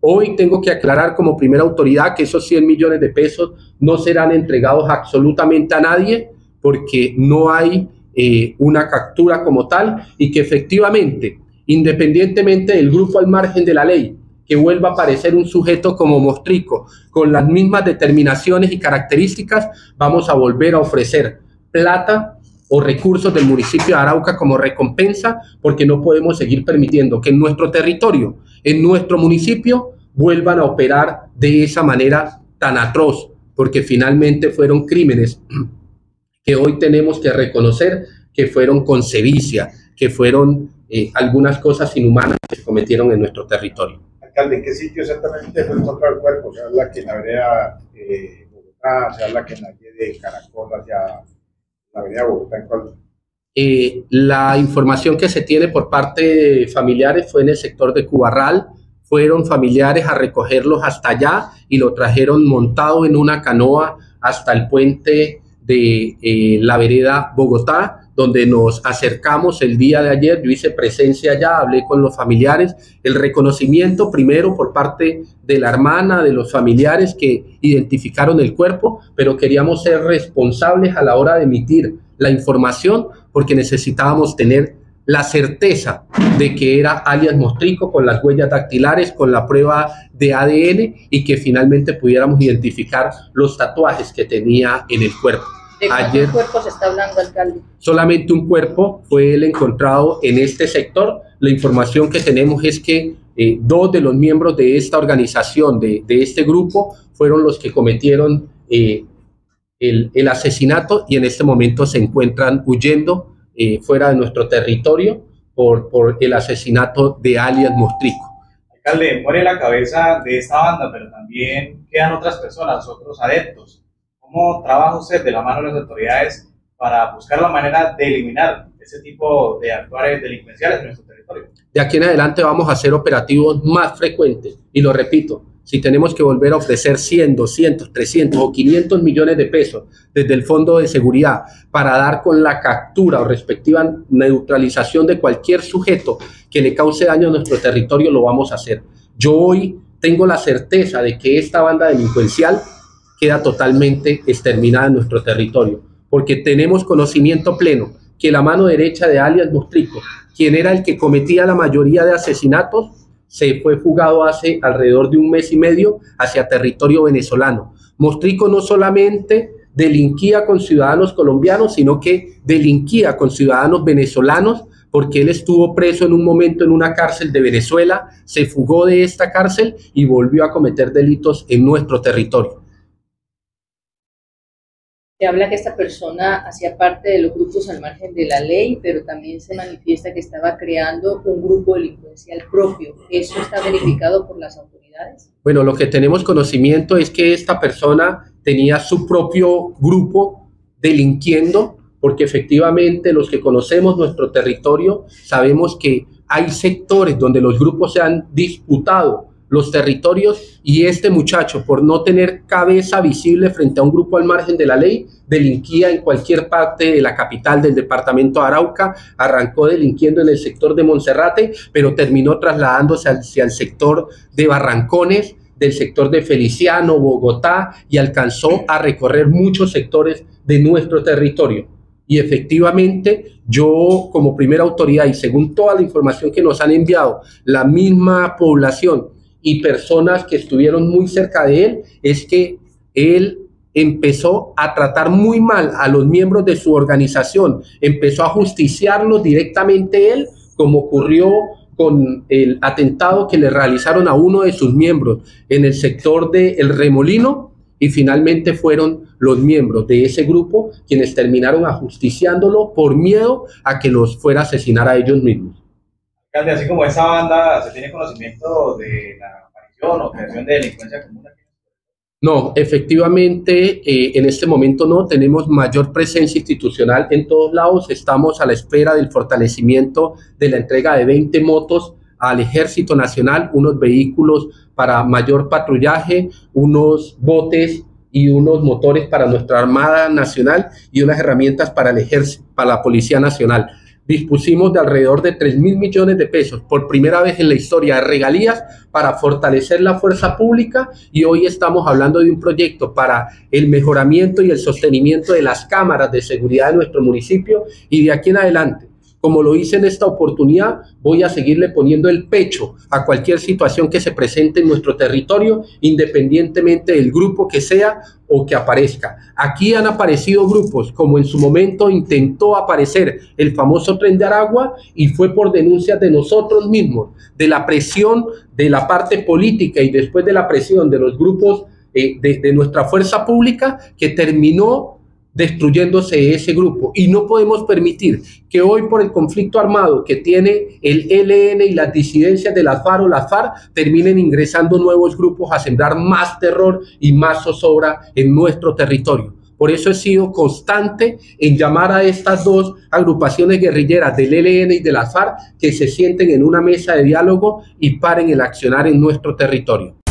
Hoy tengo que aclarar como primera autoridad que esos 100 millones de pesos no serán entregados absolutamente a nadie porque no hay una captura como tal y que efectivamente, independientemente del grupo al margen de la ley, que vuelva a aparecer un sujeto como Mostrico con las mismas determinaciones y características, vamos a volver a ofrecer plata o recursos del municipio de Arauca como recompensa, porque no podemos seguir permitiendo que en nuestro territorio, en nuestro municipio, vuelvan a operar de esa manera tan atroz, porque finalmente fueron crímenes que hoy tenemos que reconocer que fueron con sevicia, que fueron algunas cosas inhumanas que se cometieron en nuestro territorio. Alcalde, ¿en qué sitio exactamente fue encontrado el cuerpo? Se habla que en la vereda Bogotá, se habla que en la calle de Caracol hacia la avenida Bogotá, ¿en cuál? La información que se tiene por parte de familiares fue en el sector de Cubarral. Fueron familiares a recogerlos hasta allá y lo trajeron montado en una canoa hasta el puente de la vereda Bogotá, donde nos acercamos el día de ayer. Yo hice presencia allá, hablé con los familiares, el reconocimiento primero por parte de la hermana, de los familiares que identificaron el cuerpo, pero queríamos ser responsables a la hora de emitir la información porque necesitábamos tener la certeza de que era alias Mostrico con las huellas dactilares, con la prueba de ADN y que finalmente pudiéramos identificar los tatuajes que tenía en el cuerpo. ¿De cuántos cuerpos está hablando, alcalde? Solamente un cuerpo fue el encontrado en este sector. La información que tenemos es que dos de los miembros de esta organización, de este grupo, fueron los que cometieron el asesinato y en este momento se encuentran huyendo fuera de nuestro territorio por el asesinato de alias Mostrico. Alcalde, muere la cabeza de esta banda, pero también quedan otras personas, otros adeptos. ¿Cómo trabaja usted de la mano de las autoridades para buscar la manera de eliminar ese tipo de actuares delincuenciales en nuestro territorio? De aquí en adelante vamos a hacer operativos más frecuentes y lo repito, si tenemos que volver a ofrecer 100, 200, 300 o 500 millones de pesos desde el Fondo de Seguridad para dar con la captura o respectiva neutralización de cualquier sujeto que le cause daño a nuestro territorio, lo vamos a hacer. Yo hoy tengo la certeza de que esta banda delincuencial queda totalmente exterminada en nuestro territorio, porque tenemos conocimiento pleno que la mano derecha de alias Mostrico, quien era el que cometía la mayoría de asesinatos, se fue fugado hace alrededor de un mes y medio hacia territorio venezolano. Mostrico no solamente delinquía con ciudadanos colombianos, sino que delinquía con ciudadanos venezolanos, porque él estuvo preso en un momento en una cárcel de Venezuela, se fugó de esta cárcel y volvió a cometer delitos en nuestro territorio. Se habla que esta persona hacía parte de los grupos al margen de la ley, pero también se manifiesta que estaba creando un grupo delincuencial propio. ¿Eso está verificado por las autoridades? Bueno, lo que tenemos conocimiento es que esta persona tenía su propio grupo delinquiendo, porque efectivamente los que conocemos nuestro territorio sabemos que hay sectores donde los grupos se han disputado los territorios y este muchacho, por no tener cabeza visible frente a un grupo al margen de la ley, delinquía en cualquier parte de la capital del departamento de Arauca, arrancó delinquiendo en el sector de Monserrate, pero terminó trasladándose hacia el sector de Barrancones, del sector de Feliciano, Bogotá, y alcanzó a recorrer muchos sectores de nuestro territorio. Y efectivamente, yo como primera autoridad y según toda la información que nos han enviado, la misma población y personas que estuvieron muy cerca de él, es que él empezó a tratar muy mal a los miembros de su organización, empezó a justiciarlos directamente él, como ocurrió con el atentado que le realizaron a uno de sus miembros en el sector de El Remolino, y finalmente fueron los miembros de ese grupo quienes terminaron ajusticiándolo por miedo a que los fuera a asesinar a ellos mismos. Alcalde, así como esa banda, ¿se tiene conocimiento de la aparición o creación de delincuencia común aquí? No, efectivamente, en este momento no tenemos mayor presencia institucional en todos lados. Estamos a la espera del fortalecimiento de la entrega de 20 motos al Ejército Nacional, unos vehículos para mayor patrullaje, unos botes y unos motores para nuestra Armada Nacional y unas herramientas para el Ejército, para la Policía Nacional. dispusimos de alrededor de 3.000 millones de pesos por primera vez en la historia de regalías para fortalecer la fuerza pública, y hoy estamos hablando de un proyecto para el mejoramiento y el sostenimiento de las cámaras de seguridad de nuestro municipio, y de aquí en adelante, como lo hice en esta oportunidad, voy a seguirle poniendo el pecho a cualquier situación que se presente en nuestro territorio, independientemente del grupo que sea o que aparezca. Aquí han aparecido grupos, como en su momento intentó aparecer el famoso Tren de Aragua, y fue por denuncias de nosotros mismos, de la presión de la parte política y después de la presión de los grupos de nuestra fuerza pública, que terminó destruyéndose ese grupo. Y no podemos permitir que hoy, por el conflicto armado que tiene el ELN y las disidencias de las FARC o las FARC, terminen ingresando nuevos grupos a sembrar más terror y más zozobra en nuestro territorio. Por eso he sido constante en llamar a estas dos agrupaciones guerrilleras del ELN y de las FARC que se sienten en una mesa de diálogo y paren el accionar en nuestro territorio.